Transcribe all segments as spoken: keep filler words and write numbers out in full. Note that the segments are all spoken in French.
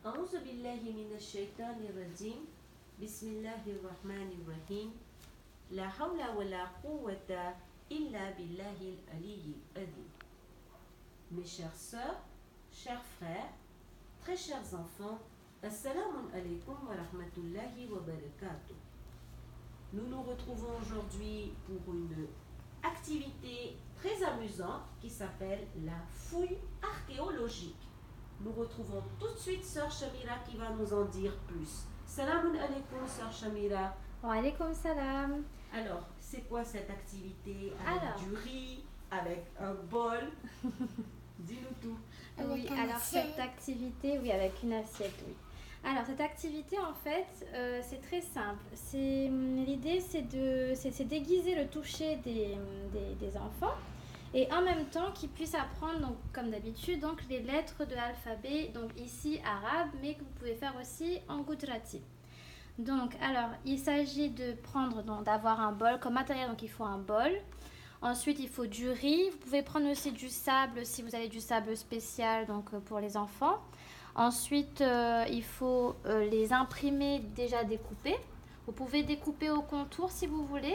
أعوذ بالله من الشيطان الرجيم بسم الله الرحمن الرحيم لا حول ولا قوة إلا بالله العلي العظيم. Mes chères sœurs, chers frères, très chers enfants, Assalamu alaikum wa rahmatullahi wa barakatuh. Nous nous retrouvons aujourd'hui pour une activité très amusante qui s'appelle la fouille archéologique. Nous retrouvons tout de suite Sœur Shamira qui va nous en dire plus. Salam alaikum Sœur Shamira. Wa alaikum salam. Alors, c'est quoi cette activité avec Alors. du riz, avec un bol? Dis-nous tout. Oui, alors cette activité, oui, avec une assiette, oui. Alors cette activité en fait, euh, c'est très simple. C'est, l'idée c'est de c'est, c'est déguiser le toucher des, des, des enfants et en même temps qu'ils puissent apprendre, donc, comme d'habitude, donc, les lettres de l'alphabet, donc ici arabe, mais que vous pouvez faire aussi en gujarati. Donc alors il s'agit de prendre, donc, d'avoir un bol comme matériel, donc il faut un bol. Ensuite, il faut du riz. Vous pouvez prendre aussi du sable si vous avez du sable spécial, donc pour les enfants. Ensuite, euh, il faut euh, les imprimer déjà découpés. Vous pouvez découper au contour si vous voulez,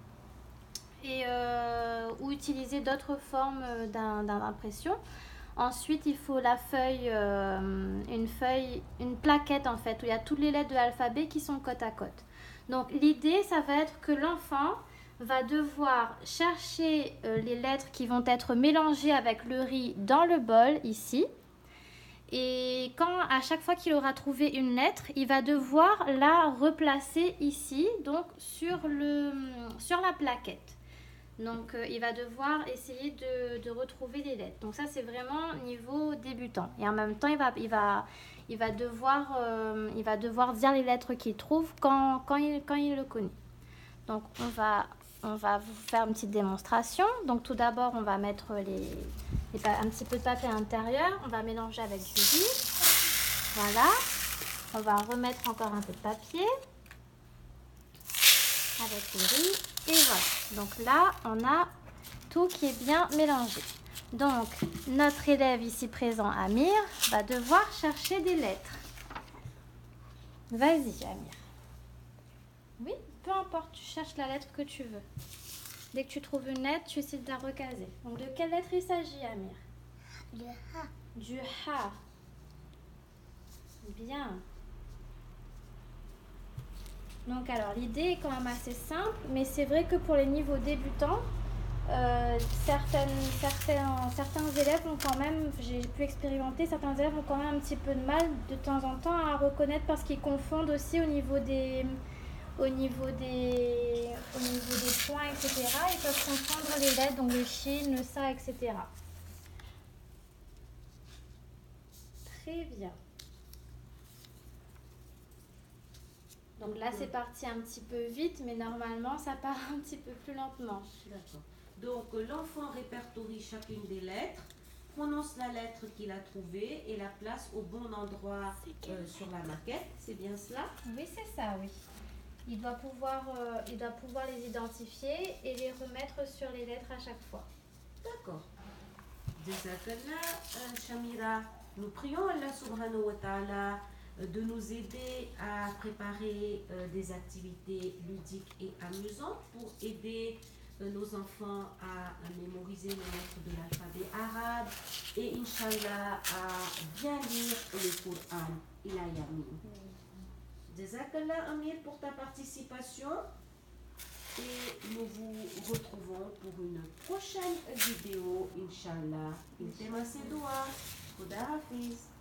et, euh, ou utiliser d'autres formes d'un, d'un impression. Ensuite, il faut la feuille, euh, une feuille, une plaquette en fait, où il y a toutes les lettres de l'alphabet qui sont côte à côte. Donc, l'idée, ça va être que l'enfant va devoir chercher euh, les lettres qui vont être mélangées avec le riz dans le bol ici. Et quand à chaque fois qu'il aura trouvé une lettre, il va devoir la replacer ici, donc sur, le, sur la plaquette. Donc euh, il va devoir essayer de, de retrouver les lettres. Donc ça c'est vraiment niveau débutant. Et en même temps il va, il va, il va, devoir, euh, il va devoir dire les lettres qu'il trouve quand, quand, il, quand il le connaît. Donc on va, on va vous faire une petite démonstration. Donc tout d'abord on va mettre les, les, un petit peu de papier à l'intérieur. On va mélanger avec du riz. Voilà. On va remettre encore un peu de papier avec le riz. Et voilà. Donc là on a tout qui est bien mélangé. Donc notre élève ici présent, Amir, va devoir chercher des lettres. Vas-y Amir. Oui, peu importe, tu cherches la lettre que tu veux. Dès que tu trouves une lettre, tu essaies de la recaser. Donc, de quelle lettre il s'agit, Amir? Du Ha. Du Ha. Bien. Donc, alors, l'idée est quand même assez simple, mais c'est vrai que pour les niveaux débutants, euh, certaines, certains, certains élèves ont quand même, j'ai pu expérimenter, certains élèves ont quand même un petit peu de mal de temps en temps à reconnaître parce qu'ils confondent aussi au niveau des... Au niveau, des, au niveau des points, et cetera. Ils peuvent confondre les lettres, donc le shin, le sa, et cetera. Très bien. Donc là, c'est parti un petit peu vite, mais normalement, ça part un petit peu plus lentement. D'accord. Donc l'enfant répertorie chacune des lettres, prononce la lettre qu'il a trouvée et la place au bon endroit euh, sur la maquette. C'est bien cela? Oui, c'est ça, oui. Il doit, pouvoir, euh, il doit pouvoir les identifier et les remettre sur les lettres à chaque fois. D'accord. Jazakallah, euh, Shamira. Nous prions Allah subhanahu wa ta'ala euh, de nous aider à préparer euh, des activités ludiques et amusantes pour aider euh, nos enfants à, à mémoriser les lettres de l'alphabet arabe et Inch'Allah à bien lire le Coran. Ila yamin. Jazakallah Amir pour ta participation et nous vous retrouvons pour une prochaine vidéo, Inch'Allah. Il t'aime assez doigt. Khuda Hafiz.